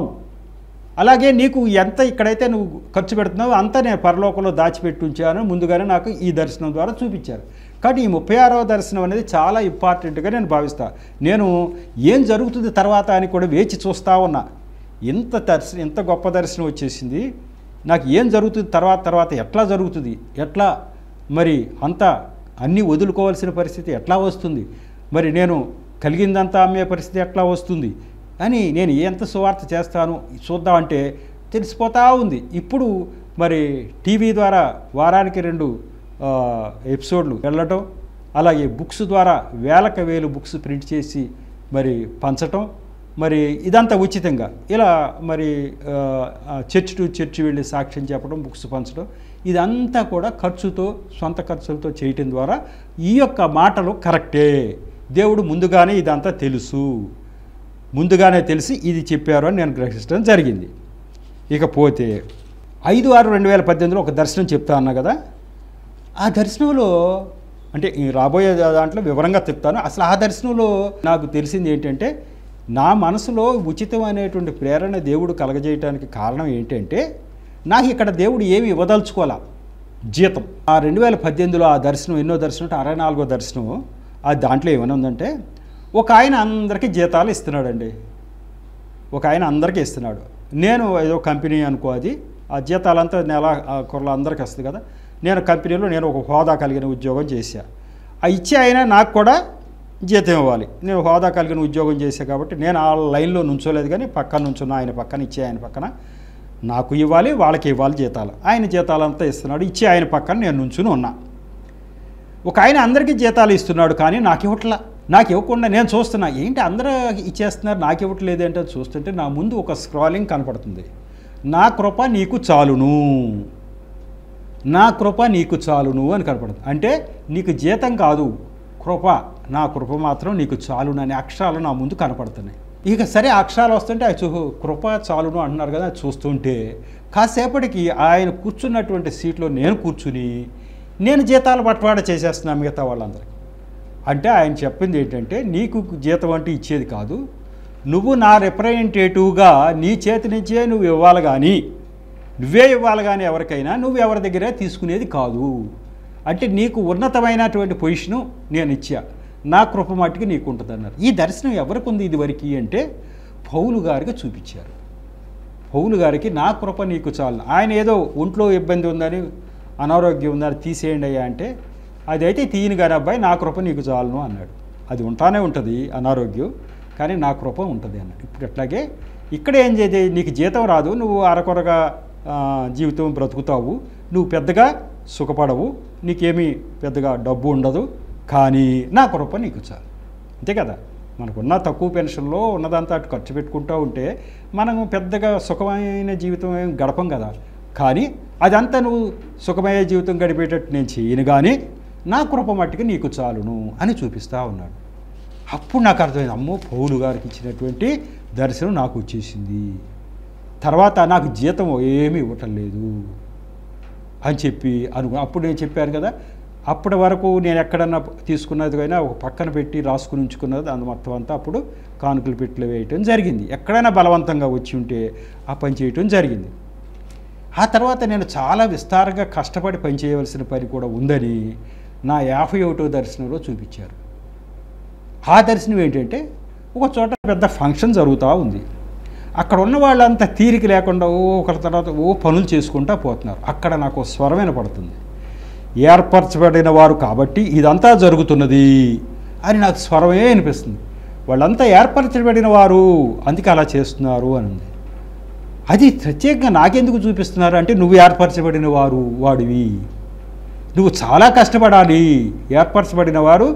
అలాగే నీకు ఎంత ఇక్కడైతే నువ్వు ఖర్చు పెడుతున్నావు అంతా నేను పరలోకంలో దాచిపెట్టి ఉంచాను ముందుగానే నాకు ఈ దర్శనం ద్వారా చూపించారు. కాబట్టి ఈ 36వ దర్శనం అనేది చాలా ఇంపార్టెంట్గా నేను భావిస్తాను. నేను ఏం జరుగుతుంది తర్వాత అని కూడా వేచి చూస్తూ ఉన్నా. ఇంత గొప్ప దర్శనం వచ్చేసింది, నాకు ఏం జరుగుతుంది తర్వాత ఎట్లా జరుగుతుంది, ఎట్లా మరి అంతా అన్నీ వదులుకోవాల్సిన పరిస్థితి ఎట్లా వస్తుంది, మరి నేను కలిగిందంతా అమ్మే పరిస్థితి ఎట్లా వస్తుంది అని నేను ఎంత సువార్త చేస్తాను చూద్దామంటే తెలిసిపోతూ ఉంది. ఇప్పుడు మరి టీవీ ద్వారా వారానికి 2 ఎపిసోడ్లు వెళ్ళటం, అలాగే బుక్స్ ద్వారా వేలకు వేలు బుక్స్ ప్రింట్ చేసి మరి పంచటం, మరి ఇదంతా ఉచితంగా ఇలా మరి చర్చ్ టు చర్చ్ వెళ్ళి సాక్ష్యం చెప్పడం, బుక్స్ పంచడం, ఇదంతా కూడా సొంత ఖర్చులతో చేయటం ద్వారా ఈ యొక్క మాటలు కరెక్టే, దేవుడు ముందుగానే ఇదంతా ముందుగానే తెలిసి ఇది చెప్పారు అని నేను గ్రహించడం జరిగింది. ఇకపోతే 5/6/2018లో ఒక దర్శనం చెప్తా అన్నా కదా, ఆ దర్శనంలో అంటే రాబోయే దాంట్లో వివరంగా చెప్తాను. అసలు ఆ దర్శనంలో నాకు తెలిసింది ఏంటంటే, నా మనసులో ఉచితం అనేటువంటి ప్రేరణ దేవుడు కలగజేయడానికి కారణం ఏంటంటే, నాకు ఇక్కడ దేవుడు ఏమి ఇవ్వదలుచుకోవాలా జీతం. ఆ 2018లో ఆ దర్శనం ఎన్నో దర్శనం అంటే 64వ దర్శనం. ఆ దాంట్లో ఏమైనా ఉందంటే, ఒక ఆయన అందరికీ జీతాలు ఇస్తున్నాడండి, ఒక ఆయన అందరికీ ఇస్తున్నాడు. నేను ఏదో కంపెనీ అనుకో, అది ఆ జీతాలంతా నెల కుర్రలు అందరికీ వస్తుంది కదా, నేను కంపెనీలో నేను ఒక హోదా కలిగిన ఉద్యోగం చేశా. ఆ ఇచ్చే ఆయన నాకు కూడా జీతం ఇవ్వాలి. నేను హోదా కలిగిన ఉద్యోగం చేశా కాబట్టి నేను ఆ లైన్లో నుంచోలేదు, కానీ పక్కన నుంచున్న ఆయన పక్కన, ఇచ్చే ఆయన పక్కన నాకు ఇవ్వాలి, వాళ్ళకి ఇవ్వాలి జీతాలు. ఆయన జీతాలంతా ఇస్తున్నాడు, ఇచ్చి ఆయన పక్కన నేను నుంచుని ఉన్నా. ఒక ఆయన అందరికీ జీతాలు ఇస్తున్నాడు, కానీ నాకు ఇవ్వట్లా. నాకు ఇవ్వకుండా నేను చూస్తున్నా, ఏంటి అందరూ ఇచ్చేస్తున్నారు, నాకు ఇవ్వట్లేదు అంటే చూస్తుంటే నా ముందు ఒక స్క్రాలింగ్ కనపడుతుంది. నా కృప నీకు చాలును, నా కృప నీకు చాలును అని కనపడుతుంది. అంటే నీకు జీతం కాదు, కృప, నా కృప మాత్రం నీకు చాలును అనే అక్షరాలు నా ముందు కనపడుతున్నాయి. ఇక సరే అక్షరాలు వస్తుంటే అది కృప చాలును అంటున్నారు కదా, అది చూస్తుంటే కాసేపటికి ఆయన కూర్చున్నటువంటి సీట్లో నేను కూర్చుని నేను జీతాలు బట్వాడా చేసేస్తున్నాను మిగతా వాళ్ళందరికీ. అంటే ఆయన చెప్పింది ఏంటంటే, నీకు జీతం అంటే ఇచ్చేది కాదు, నువ్వు నా రిప్రజెంటేటివ్గా నీ చేతి నుంచే నువ్వు ఇవ్వాలి, కానీ నువ్వే ఇవ్వాలి, కానీ ఎవరికైనా నువ్వు ఎవరి దగ్గరే తీసుకునేది కాదు. అంటే నీకు ఉన్నతమైనటువంటి పొజిషను నేను ఇచ్చా, నా కృప మట్టుకి నీకు ఉంటుంది అన్నారు. ఈ దర్శనం ఎవరికి ఉంది ఇదివరకు అంటే పౌలు గారికి చూపించారు. పౌలు గారికి నా కృప నీకు చాలు. ఆయన ఏదో ఒంట్లో ఇబ్బంది ఉందని, అనారోగ్యం ఉందని తీసేయండి అయ్యా అంటే, అదైతే తీయను కానీ అబ్బాయి, నా కృప నీకు చాలును అన్నాడు. అది ఉంటానే ఉంటుంది అనారోగ్యం, కానీ నా కృప ఉంటుంది అన్నాడు. ఇప్పుడు అట్లాగే ఇక్కడ ఏం చేసే, నీకు జీతం రాదు, నువ్వు అరకొరగా జీవితం బ్రతుకుతావు, నువ్వు పెద్దగా సుఖపడవు, నీకేమీ పెద్దగా డబ్బు ఉండదు, కానీ నా కృప నీకు చాలు. అంతే కదా, మనకున్న తక్కువ పెన్షన్లో ఉన్నదంతా అటు ఖర్చు పెట్టుకుంటూ ఉంటే మనం పెద్దగా సుఖమైన జీవితం ఏం గడపం కదా. కానీ అదంతా నువ్వు సుఖమయ్యే జీవితం గడిపేటట్టు నేను చేయను, కానీ నా కృప మట్టుకు నీకు చాలును అని చూపిస్తూ ఉన్నాడు. అప్పుడు నాకు అర్థమైంది, అమ్మో పౌలు గారికి ఇచ్చినటువంటి దర్శనం నాకు వచ్చేసింది. తర్వాత నాకు జీతం ఏమీ ఇవ్వటం లేదు అని చెప్పి అప్పుడు నేను చెప్పాను కదా, అప్పటి వరకు నేను ఎక్కడన్నా తీసుకున్నది అయినా ఒక పక్కన పెట్టి రాసుకుని ఉంచుకున్నది అందు మొత్తం అంతా అప్పుడు కానుకలు పెట్టి వేయటం జరిగింది. ఎక్కడైనా బలవంతంగా వచ్చి ఉంటే ఆ పని చేయటం జరిగింది. ఆ తర్వాత నేను చాలా విస్తారంగా కష్టపడి పనిచేయవలసిన పని కూడా ఉందని నా 51వ దర్శనంలో చూపించారు. ఆ దర్శనం ఏంటంటే, ఒక చోట పెద్ద ఫంక్షన్ జరుగుతూ ఉంది. అక్కడ ఉన్న వాళ్ళంతా తీరిక లేకుండా ఒకరి తర్వాత పనులు చేసుకుంటూ పోతున్నారు. అక్కడ నాకు స్వరం వినపడుతుంది, ఏర్పరచబడిన వారు కాబట్టి ఇదంతా జరుగుతున్నది అని నాకు స్వరమే అనిపిస్తుంది. వాళ్ళంతా ఏర్పరచబడిన వారు, అందుకే అలా చేస్తున్నారు అని ఉంది. అది ప్రత్యేకంగా నాకెందుకు చూపిస్తున్నారు అంటే, నువ్వు ఏర్పరచబడిన వారు వాడివి, నువ్వు చాలా కష్టపడాలి. ఏర్పరచబడిన వారు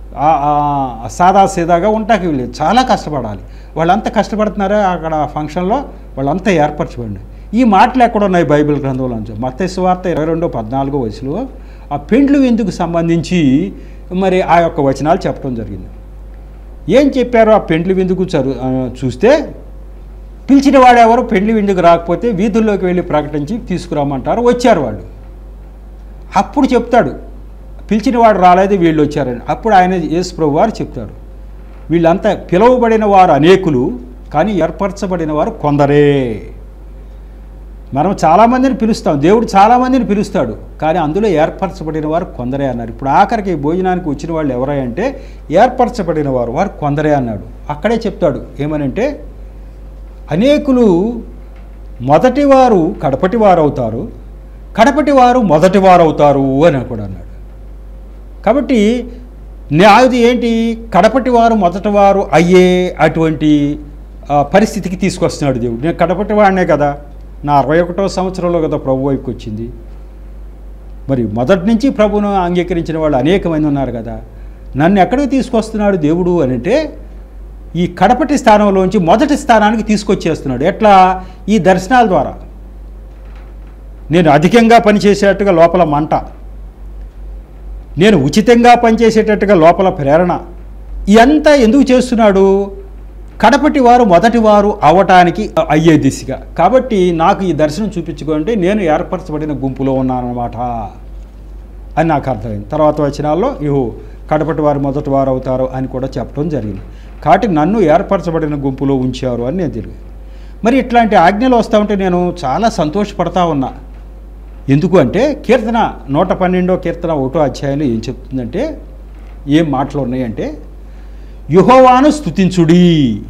సాదాసీదాగా ఉంటాకి వెళ్ళి చాలా కష్టపడాలి. వాళ్ళంతా కష్టపడుతున్నారా అక్కడ ఫంక్షన్లో, వాళ్ళంతా ఏర్పరచబడి. ఈ మాటలు ఎక్కడ ఉన్నాయి బైబిల్ గ్రంథంలో నుంచి? మత్తయి సువార్త 22:14 వయసులో ఆ పెండ్లు విందుకు సంబంధించి మరి ఆ యొక్క వచనాలు చెప్పడం జరిగింది. ఏం చెప్పారో ఆ పెండ్లు విందుకు చూస్తే, పిలిచిన వాడు ఎవరు పెండ్లి విందుకు రాకపోతే వీధుల్లోకి వెళ్ళి ప్రకటించి తీసుకురామంటారు. వచ్చారు వాళ్ళు. అప్పుడు చెప్తాడు, పిలిచిన వాడు రాలేదు, వీళ్ళు వచ్చారని. అప్పుడు ఆయన యేసు ప్రభువు వారు చెప్తారు, వీళ్ళంతా పిలువబడిన వారు అనేకులు, కానీ ఏర్పరచబడిన వారు కొందరే. మనం చాలామందిని పిలుస్తాం, దేవుడు చాలామందిని పిలుస్తాడు, కానీ అందులో ఏర్పరచబడిన వారు కొందరే అన్నారు. ఇప్పుడు ఆఖరికి భోజనానికి వచ్చిన వాళ్ళు ఎవరై అంటే ఏర్పరచబడిన వారు కొందరే అన్నాడు. అక్కడే చెప్తాడు ఏమనంటే, అనేకులు మొదటివారు కడపటివారు అవుతారు, కడపటివారు మొదటివారు అవుతారు అని కూడా అన్నాడు. కాబట్టి అది ఏంటి, కడపటివారు మొదటివారు అయ్యే అటువంటి పరిస్థితికి తీసుకొస్తున్నాడు దేవుడు. నేను కడపటివాడినే కదా, నా 61వ సంవత్సరంలో కదా ప్రభు వైపుకి వచ్చింది. మరి మొదటి నుంచి ప్రభువును అంగీకరించిన వాళ్ళు అనేక మంది ఉన్నారు కదా, నన్ను ఎక్కడికి తీసుకొస్తున్నాడు దేవుడు అని అంటే, ఈ కడపటి స్థానంలోంచి మొదటి స్థానానికి తీసుకొచ్చేస్తున్నాడు. ఎట్లా? ఈ దర్శనాల ద్వారా. నేను అధికంగా పనిచేసేటట్టుగా లోపల మంట, నేను ఉచితంగా పనిచేసేటట్టుగా లోపల ప్రేరణ, ఇదంతా ఎందుకు చేస్తున్నాడు? కడపటి వారు మొదటి వారు అవటానికి అయ్యే దిశగా. కాబట్టి నాకు ఈ దర్శనం చూపించుకుంటే నేను ఏర్పరచబడిన గుంపులో ఉన్నానన్నమాట అని నాకు అర్థమైంది. తర్వాత వచనాల్లో కడపటి వారు మొదటి వారు అవుతారు అని కూడా చెప్పడం జరిగింది. కాబట్టి నన్ను ఏర్పరచబడిన గుంపులో ఉంచారు అని నేను తెలియదు. మరి ఇట్లాంటి ఆజ్ఞలు వస్తూ ఉంటే నేను చాలా సంతోషపడతా ఉన్నా. ఎందుకు అంటే, కీర్తన 112వ కీర్తన 1వ అధ్యాయంలో ఏం చెప్తుందంటే, ఏం మాటలు ఉన్నాయంటే, యెహోవాను స్తుతించుడి,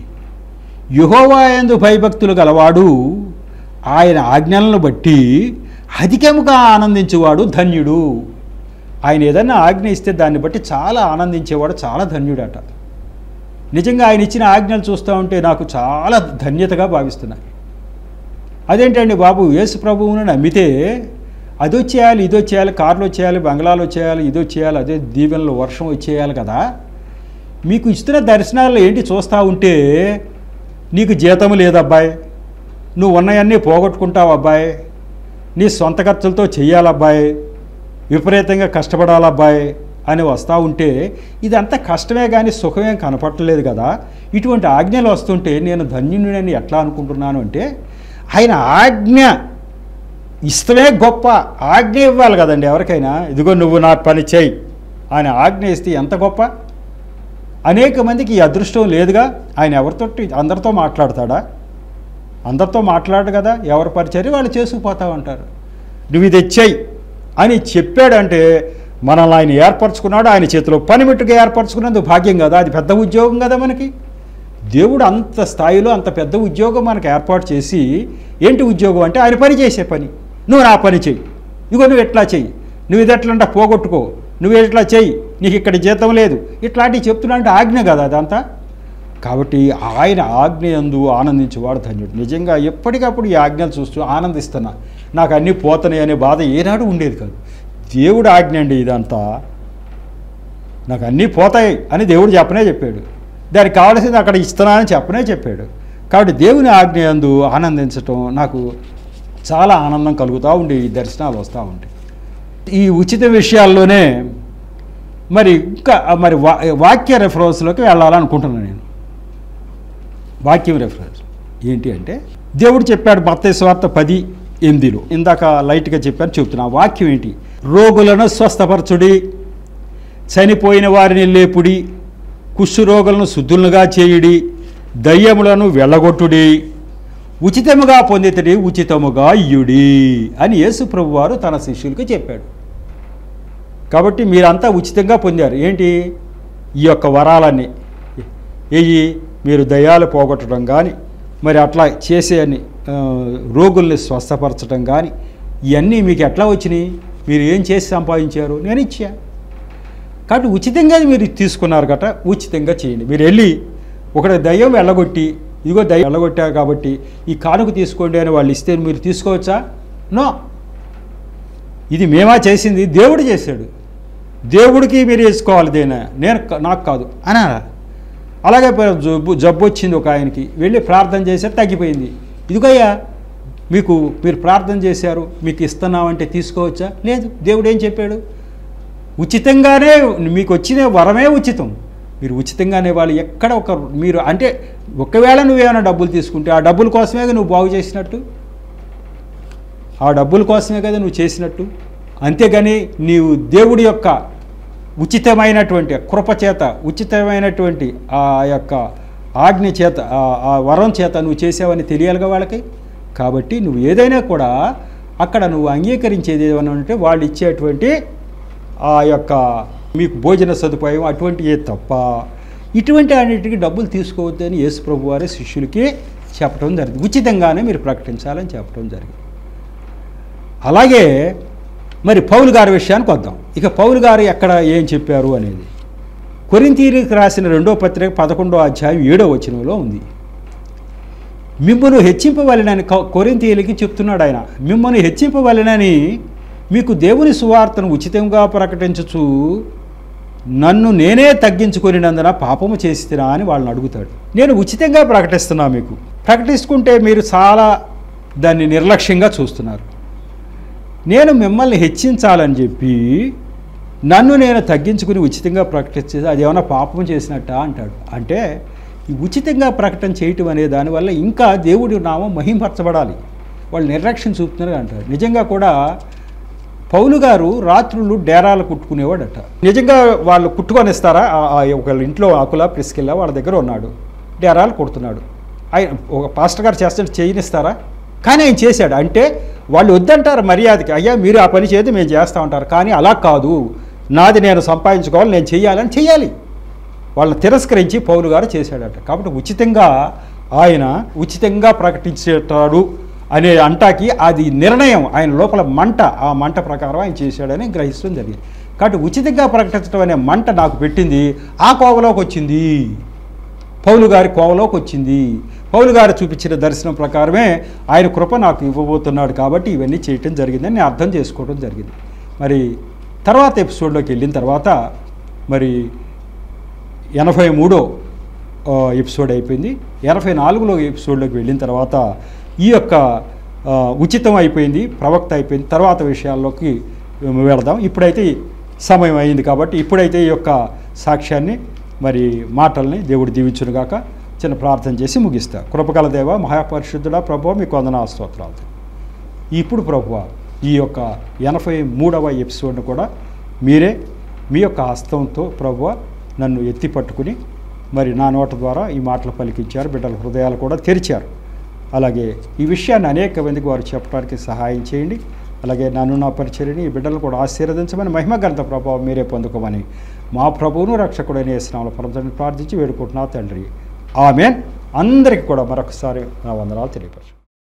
యెహోవా యందు భయభక్తులు గలవాడు ఆయన ఆజ్ఞలను బట్టి అధికముగా ఆనందించేవాడు ధన్యుడు. ఆయన ఏదైనా ఆజ్ఞ ఇస్తే దాన్ని బట్టి చాలా ఆనందించేవాడు చాలా ధన్యుడట. నిజంగా ఆయన ఇచ్చిన ఆజ్ఞలు చూస్తూ ఉంటే నాకు చాలా ధన్యతగా భావిస్తున్నాయి. అదేంటండి బాబు, యేసు ప్రభువును నమ్మితే అది వచ్చేయాలి, ఇది వచ్చేయాలి, కార్లు వచ్చేయాలి, బంగ్లాలు వచ్చేయాలి, ఇది వచ్చేయాలి, అదే దీవెనలు వర్షం వచ్చేయాలి కదా, మీకు ఇస్తున్న దర్శనాల్లో ఏంటి చూస్తూ ఉంటే నీకు జీతం లేదబ్బాయి, నువ్వు ఉన్నవన్నీ పోగొట్టుకుంటావు అబ్బాయి, నీ సొంత ఖర్చులతో చెయ్యాలబ్బాయి, విపరీతంగా కష్టపడాలబ్బాయి అని వస్తూ ఉంటే ఇదంతా కష్టమే కానీ సుఖమేం కనపడలేదు కదా. ఇటువంటి ఆజ్ఞలు వస్తుంటే నేను ధన్యుడిని ఎట్లా అనుకుంటున్నాను అంటే, ఆయన ఆజ్ఞ ఇష్టమే గొప్ప. ఆజ్ఞ ఇవ్వాలి కదండి ఎవరికైనా. ఇదిగో నువ్వు నా పని చేయి ఆయన ఆజ్ఞ ఇస్తే ఎంత గొప్ప. అనేక మందికి ఈ అదృష్టం లేదుగా. ఆయన ఎవరితో అందరితో మాట్లాడతాడా? అందరితో మాట్లాడు కదా. ఎవరి పరిచర్య వాళ్ళు చేసుకుపోతా ఉంటారు. నువ్వు ఇది చెయ్యి అని చెప్పాడంటే మనల్ని ఆయన ఏర్పరచుకున్నాడు. ఆయన చేతిలో పనిముట్టుగా ఏర్పరచుకున్నందుకు భాగ్యం కదా. అది పెద్ద ఉద్యోగం కదా మనకి. దేవుడు అంత స్థాయిలో అంత పెద్ద ఉద్యోగం మనకు ఏర్పాటు చేసి, ఏంటి ఉద్యోగం అంటే ఆయన పని చేసే పని. నువ్వు నా పని చెయ్యి, ఇగో నువ్వు ఎట్లా చెయ్యి, నువ్వు ఇది ఎట్లంటే పోగొట్టుకో, నువ్వు ఎట్లా చెయ్యి, నీకు ఇక్కడ జీతం లేదు, ఇట్లాంటివి చెప్తున్నా అంటే ఆజ్ఞ కదా అదంతా. కాబట్టి ఆయన ఆజ్ఞ యందు ఆనందించేవాడు ధన్యుడు. నిజంగా ఎప్పటికప్పుడు ఈ ఆజ్ఞలు చూస్తూ ఆనందిస్తున్నా. నాకు అన్నీ పోతున్నాయి అనే బాధ ఏనాడు ఉండేది కాదు. దేవుడు ఆజ్ఞ అండి ఇదంతా. నాకు అన్నీ పోతాయి అని దేవుడు చెప్పాడు. దానికి కావాల్సింది అక్కడ ఇస్తున్నా అని చెప్పాడు. కాబట్టి దేవుని ఆజ్ఞ యందు ఆనందించటం నాకు చాలా ఆనందం కలుగుతూ ఉండే. ఈ దర్శనాలు వస్తూ ఉంటాయి. ఈ ఉచిత విషయాల్లోనే మరి ఇంకా మరి వాక్య రెఫరెన్స్లోకి వెళ్ళాలనుకుంటున్నాను నేను. వాక్యం రెఫరెన్స్ ఏంటి అంటే, దేవుడు చెప్పాడు మత్తయి సువార్త 10:8. ఇందాక లైట్గా చెప్పాను, చెప్తున్నా. వాక్యం ఏంటి? రోగులను స్వస్థపరచుడి, చనిపోయిన వారిని లేపుడి, కుష్ఠరోగులను శుద్ధులుగా చేయుడి, దయ్యములను వెళ్ళగొట్టుడి, ఉచితముగా పొందితడి, ఉచితముగా ఇయ్యుడి అని యేసు ప్రభువారు తన శిష్యులకు చెప్పాడు. కాబట్టి మీరంతా ఉచితంగా పొందారు. ఏంటి? ఈ యొక్క వరాలన్నీ మీరు దయ్యాలు పోగొట్టడం కానీ, మరి అట్లా చేసేయని రోగుల్ని స్వస్థపరచడం కానీ, ఇవన్నీ మీకు ఎట్లా వచ్చినాయి? మీరు ఏం చేసి సంపాదించారు? నేను ఇచ్చా. కాబట్టి ఉచితంగా మీరు తీసుకున్నారు గట, ఉచితంగా చేయండి. మీరు వెళ్ళి ఒకటి దయ్యం వెళ్ళగొట్టి, ఇదిగో దయ్యం వెళ్ళగొట్టారు కాబట్టి ఈ కానుక తీసుకోండి అని వాళ్ళు ఇస్తే మీరు తీసుకోవచ్చా? నో. ఇది మేమా చేసింది? దేవుడు చేశాడు. దేవుడికి మీరు వేసుకోవాలి, దేనా నాకు కాదు అనాలా. అలాగే జబ్బు వచ్చింది ఒక ఆయనకి, వెళ్ళి ప్రార్థన చేశారు, తగ్గిపోయింది. ఇదిగోయ్యా మీరు ప్రార్థన చేశారు, మీకు ఇస్తున్నామంటే తీసుకోవచ్చా? లేదు. దేవుడు ఏం చెప్పాడు? ఉచితంగానే మీకు వచ్చిన వరమే ఉచితం. మీరు ఉచితంగానే వాళ్ళు ఎక్కడ మీరు అంటే ఒకవేళ నువ్వేమైనా డబ్బులు తీసుకుంటే ఆ డబ్బుల కోసమే నువ్వు బాగు చేసినట్టు, ఆ డబ్బుల కోసమే కదా నువ్వు చేసినట్టు. అంతేగాని నీవు దేవుడి యొక్క ఉచితమైనటువంటి కృప చేత, ఉచితమైనటువంటి ఆ యొక్క ఆజ్ఞ చేత, ఆ వరం చేత నువ్వు చేసావని తెలియాలిగా వాళ్ళకి. కాబట్టి నువ్వు ఏదైనా కూడా అక్కడ నువ్వు అంగీకరించేది ఏమైనా ఉంటే వాళ్ళు ఇచ్చేటువంటి ఆ యొక్క మీకు భోజన సదుపాయం అటువంటివే తప్ప ఇటువంటి అన్నిటికీ డబ్బులు తీసుకోవద్దని యేసు ప్రభు వారి శిష్యులకి చెప్పడం జరిగింది. ఉచితంగానే మీరు ప్రకటించాలని చెప్పడం జరిగింది. అలాగే మరి పౌలు గారి విషయానికి వద్దాం. ఇక పౌలు గారు ఎక్కడ ఏం చెప్పారు అనేది కొరింథీయులకు రాసిన 2వ పత్రిక 11వ అధ్యాయం 7వ వచనంలో ఉంది. మిమ్మల్ని హెచ్చింపవలెనని కొరింథీయులకి చెప్తున్నాడు ఆయన. మిమ్మల్ని హెచ్చింపవలెనని మీకు దేవుని సువార్తను ఉచితంగా ప్రకటించుచు నన్ను నేనే తగ్గించుకొనినందున పాపము చేసినా అని వాళ్ళని అడుగుతాడు. నేను ఉచితంగా ప్రకటిస్తున్నా. మీకు ప్రకటించుకుంటే మీరు చాలా దాన్ని నిర్లక్ష్యంగా చూస్తున్నారు. నేను మిమ్మల్ని హెచ్చించాలని చెప్పి నన్ను నేను తగ్గించుకుని ఉచితంగా ప్రకటించేది అది ఏమైనా పాపం చేసినట్ట అంటాడు. అంటే ఈ ఉచితంగా ప్రకటన చేయటం అనే దానివల్ల ఇంకా దేవుడి నామం మహింపరచబడాలి. వాళ్ళు నిర్లక్ష్యం చూపుతున్నారు అంటారు. నిజంగా కూడా పౌలు గారు రాత్రులు డేరాలు కుట్టుకునేవాడట. నిజంగా వాళ్ళు కుట్టుకొని ఇస్తారా? ఒకళ్ళ ఇంట్లో ఆకుల ప్రిస్కిల్లా వాళ్ళ దగ్గర ఉన్నాడు, డేరాలు కుడుతున్నాడు. ఆయన ఒక పాస్టర్ గారు చేస్తుంటే చేయనిస్తారా? కానీ ఆయన చేశాడు. అంటే వాళ్ళు వద్దంటారు మర్యాదకి, అయ్యా మీరు ఆ పని చేస్తే మేము చేస్తూ ఉంటారు. కానీ అలా కాదు, నాది నేను సంపాదించుకోవాలి, నేను చెయ్యాలని చెయ్యాలి. వాళ్ళని తిరస్కరించి పౌలు గారు చేశాడట. కాబట్టి ఉచితంగా ఆయన ఉచితంగా ప్రకటించేటాడు అనే అంటాకి అది నిర్ణయం, ఆయన లోపల మంట, ఆ మంట ప్రకారం ఆయన చేశాడని గ్రహించడం జరిగింది. కాబట్టి ఉచితంగా ప్రకటించడం అనే మంట నాకు పెట్టింది. ఆ కోవలోకి వచ్చింది, పౌలు గారి కోవలోకి వచ్చింది. పౌలు గారు చూపించిన దర్శనం ప్రకారమే ఆయన కృప నాకు ఇవ్వబోతున్నాడు కాబట్టి ఇవన్నీ చేయటం జరిగిందని నేను అర్థం చేసుకోవడం జరిగింది. మరి తర్వాత ఎపిసోడ్లోకి వెళ్ళిన తర్వాత మరి 83వ ఎపిసోడ్ అయిపోయింది. 84వ ఎపిసోడ్లోకి వెళ్ళిన తర్వాత ఈ యొక్క ఉచితం అయిపోయింది, ప్రవక్త అయిపోయింది. తర్వాత విషయాల్లోకి వెళదాం. ఇప్పుడైతే సమయం అయింది కాబట్టి ఇప్పుడైతే ఈ యొక్క సాక్ష్యాన్ని మరి మాటల్ని దేవుడు దీవించునుగాక. చిన్న ప్రార్థన చేసి ముగిస్తా. కృపగల దేవ, మహాపరిశుద్ధుడా, ప్రభువా మీకు వందనాలు స్తోత్రాలు. ఇప్పుడు ప్రభువా ఈ యొక్క 83వ ఎపిసోడ్ను కూడా మీరే మీ యొక్క హస్తంతో ప్రభువా నన్ను ఎత్తి పట్టుకుని మరి నా నోట ద్వారా ఈ మాటలు పలికించారు. బిడ్డల హృదయాలు కూడా తెరిచారు. అలాగే ఈ విషయాన్ని అనేక మందికి వారు చెప్పడానికి సహాయం చేయండి. అలాగే నన్ను, నా పరిచర్యని, ఈ బిడ్డలు కూడా ఆశీర్వదించమని, మహిమగంత ప్రభావం మీరే పొందుకోమని మా ప్రభువును రక్షకుడైన యేసు నామములో పరమతండ్రిని ప్రార్థించి వేడుకుంటున్నా తండ్రి. ఆమేన్. అందరికీ కూడా మరొకసారి నా వందనాలు తెలియపరచు.